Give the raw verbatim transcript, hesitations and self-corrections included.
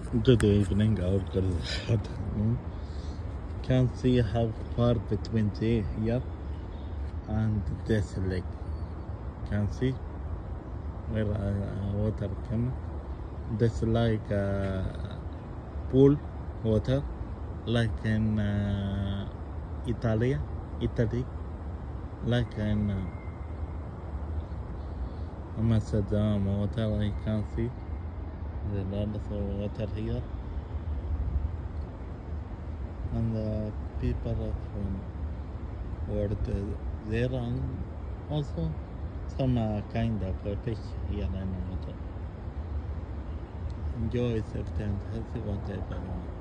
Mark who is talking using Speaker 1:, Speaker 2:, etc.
Speaker 1: Good evening or good afternoon. Can see how far between the here and this lake. Can see where uh, water come. This like uh, pool water, like in uh, Italy, Italy, like in uh, Amsterdam water. I can see the lot of water here. And the people from world uh, there, and also some uh, kind of uh, fish here in the water. Enjoy safety and healthy whatever.